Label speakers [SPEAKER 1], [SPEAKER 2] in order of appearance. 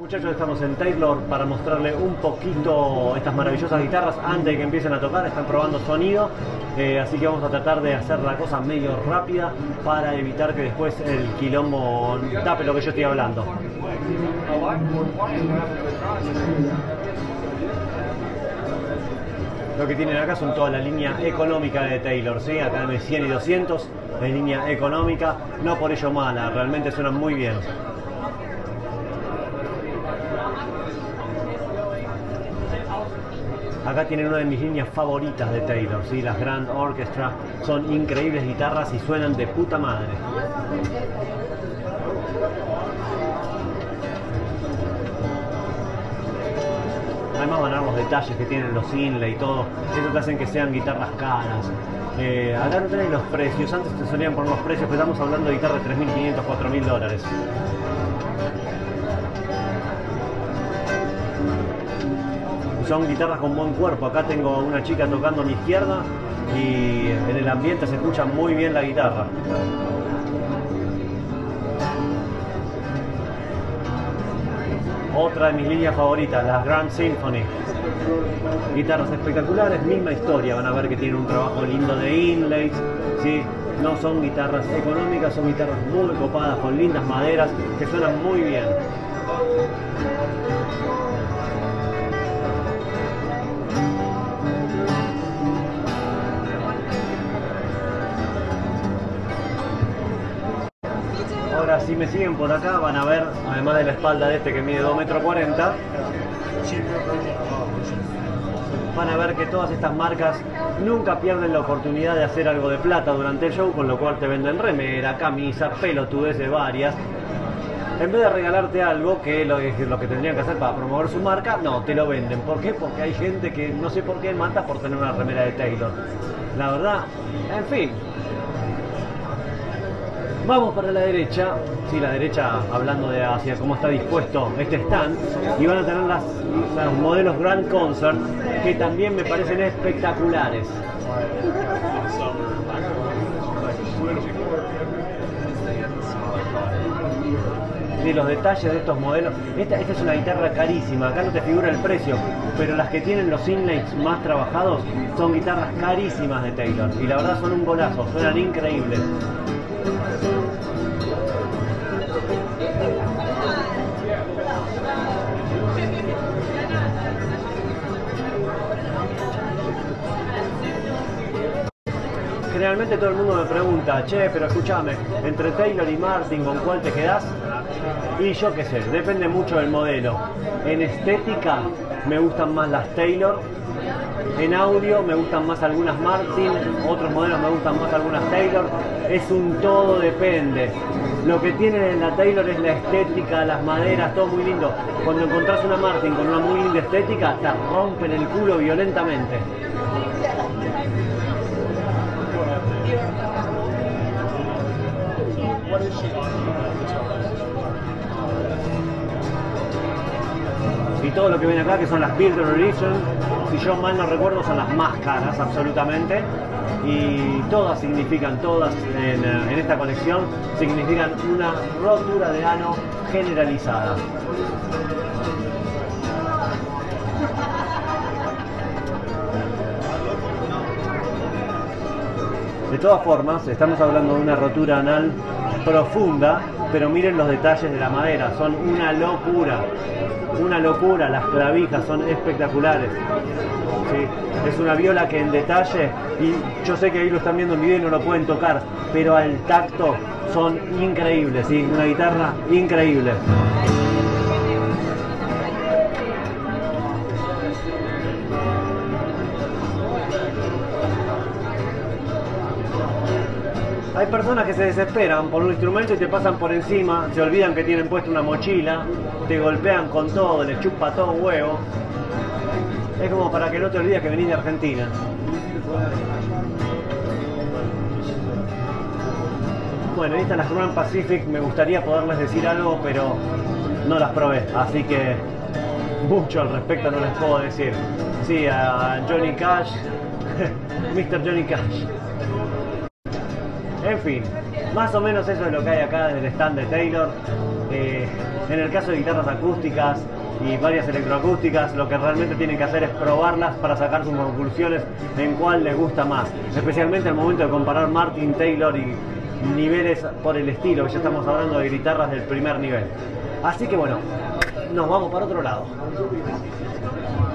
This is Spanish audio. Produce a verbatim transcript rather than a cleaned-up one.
[SPEAKER 1] Muchachos, estamos en Taylor para mostrarle un poquito estas maravillosas guitarras antes de que empiecen a tocar. Están probando sonido, eh, así que vamos a tratar de hacer la cosa medio rápida para evitar que después el quilombo tape lo que yo estoy hablando. Lo que tienen acá son toda la línea económica de Taylor, ¿sí? Acá en cien y doscientos de línea económica, no por ello mala, realmente suenan muy bien. Acá tienen una de mis líneas favoritas de Taylor, ¿sí? Las Grand Orchestra, son increíbles guitarras y suenan de puta madre. Además van a ver los detalles que tienen los inlay y todo, eso te hacen que sean guitarras caras. Eh, acá no tenés los precios, antes te solían poner los precios, pero estamos hablando de guitarras de tres mil quinientos, cuatro mil dólares. Son guitarras con buen cuerpo. Acá tengo una chica tocando a mi izquierda y en el ambiente se escucha muy bien la guitarra. Otra de mis líneas favoritas, las Grand Symphony. Guitarras espectaculares, misma historia. Van a ver que tienen un trabajo lindo de inlays, ¿sí? No son guitarras económicas, son guitarras muy copadas, con lindas maderas, que suenan muy bien. Ahora, si me siguen por acá, van a ver, además de la espalda de este que mide dos metros cuarenta, van a ver que todas estas marcas nunca pierden la oportunidad de hacer algo de plata durante el show, con lo cual te venden remera, camisa, pelotudeces varias. En vez de regalarte algo, que es lo, lo que tendrían que hacer para promover su marca, no, te lo venden. ¿Por qué? Porque hay gente que no sé por qué mata por tener una remera de Taylor. La verdad, en fin. Vamos para la derecha, sí, la derecha hablando de hacia cómo está dispuesto este stand, y van a tener las, los modelos Grand Concert, que también me parecen espectaculares. Sí, los detalles de estos modelos. Esta, esta es una guitarra carísima, acá no te figura el precio, pero las que tienen los inlays más trabajados son guitarras carísimas de Taylor, y la verdad son un golazo, suenan increíbles. Generalmente todo el mundo me pregunta, che, pero escúchame, entre Taylor y Martin, ¿con cuál te quedás? Y yo qué sé, depende mucho del modelo. En estética me gustan más las Taylor, en audio me gustan más algunas Martin, otros modelos me gustan más algunas Taylor. Es un todo, depende. Lo que tienen en la Taylor es la estética, las maderas, todo muy lindo. Cuando encontrás una Martin con una muy linda estética, te rompen el culo violentamente. Y todo lo que ven acá, que son las Builder Edition, si yo mal no recuerdo, son las más caras absolutamente, y todas significan, todas en, en esta colección significan una rotura de ano generalizada. De todas formas, estamos hablando de una rotura anal profunda, pero miren los detalles de la madera, son una locura, una locura, las clavijas son espectaculares. ¿Sí? Es una viola que en detalle, y yo sé que ahí lo están viendo en video y no lo pueden tocar, pero al tacto son increíbles, ¿sí? Una guitarra increíble. Hay personas que se desesperan por un instrumento y te pasan por encima, se olvidan que tienen puesta una mochila, te golpean con todo, les chupa todo un huevo. Es como para que no te olvides que venís de Argentina. Bueno, estas las Grand Pacific, me gustaría poderles decir algo, pero no las probé, así que mucho al respecto no les puedo decir. Sí, a Johnny Cash, mister Johnny Cash. En fin, Más o menos eso es lo que hay acá desde el stand de Taylor. Eh, en el caso de guitarras acústicas y varias electroacústicas, lo que realmente tienen que hacer es probarlas para sacar sus conclusiones en cuál les gusta más, especialmente al momento de comparar Martin, Taylor y niveles por el estilo, que ya estamos hablando de guitarras del primer nivel. Así que bueno, nos vamos para otro lado.